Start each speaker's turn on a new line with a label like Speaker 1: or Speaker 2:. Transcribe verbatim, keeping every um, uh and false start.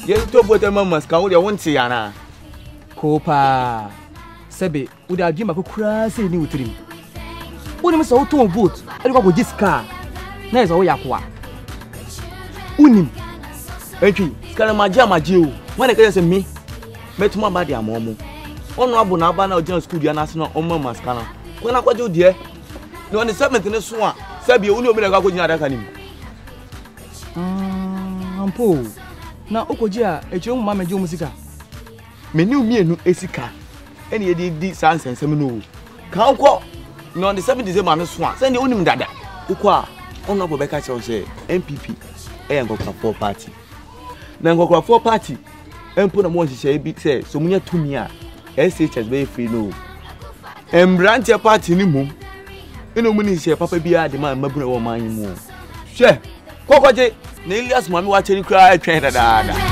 Speaker 1: ye to bote mamas kan wo de wonte yana
Speaker 2: kopa sebe wo da adwuma ko kura se ni wutirim woni me so wo ton boat e de ko giska na eso wo yakwa unim
Speaker 1: entwi skana magia magia o when e say me metuma ba de amomo ono abo na aba na ojan school dia na se no o mama skana ko na kwaje odie no on the seventh ne so a sebe wo ni obi na kwa kwanya adaka nim
Speaker 2: ah ampo na okoji a eche mu mama je musika
Speaker 1: meni umienu esika ene ye di sansensem no kan ko no on the seventh day man so a send onim dada ukwa ono bo beka che o se N P P e yan kokra four party na kokra four party empo na mo nhihye bi se so munya tumi a S H S be free no embrante party ni mum ene mu ni hye papa bia de ma mabuna wo man mu hwe kokoje na Elias mami wa cheri kra atwen dada